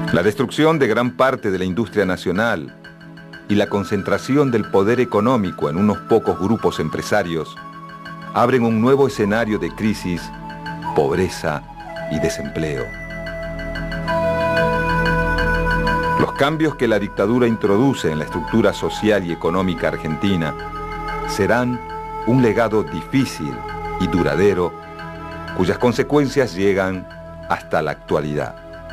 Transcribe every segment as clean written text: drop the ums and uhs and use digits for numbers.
La destrucción de gran parte de la industria nacional y la concentración del poder económico en unos pocos grupos empresarios abren un nuevo escenario de crisis, pobreza y desempleo. Los cambios que la dictadura introduce en la estructura social y económica argentina serán un legado difícil y duradero, cuyas consecuencias llegan hasta la actualidad.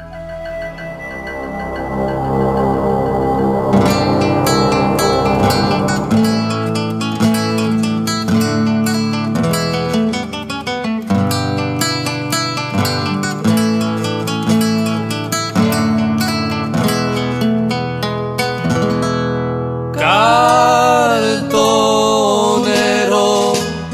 Cartonero,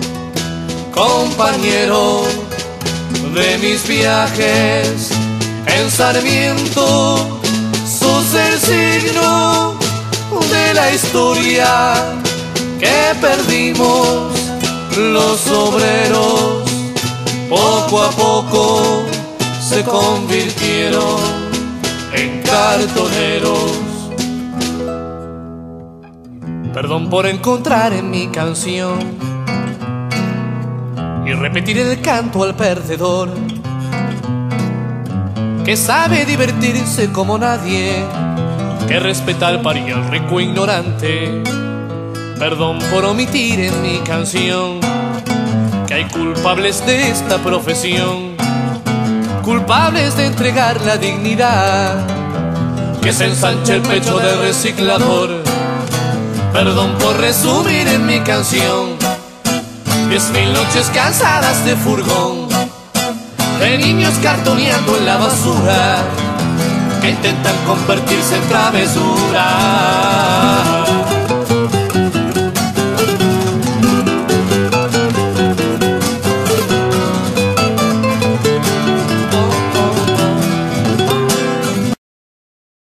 compañero de mis viajes en Sarmiento, sos el signo de la historia que perdimos los obreros. Poco a poco se convirtieron en cartoneros. Perdón por encontrar en mi canción y repetir el canto al perdedor, que sabe divertirse como nadie, que respeta al pari y al rico ignorante. Perdón por omitir en mi canción que hay culpables de esta profesión, culpables de entregar la dignidad, que se ensanche el pecho del reciclador. Perdón por resumir en mi canción 10.000 noches cansadas de furgón, de niños cartoneando en la basura, que intentan convertirse en travesura.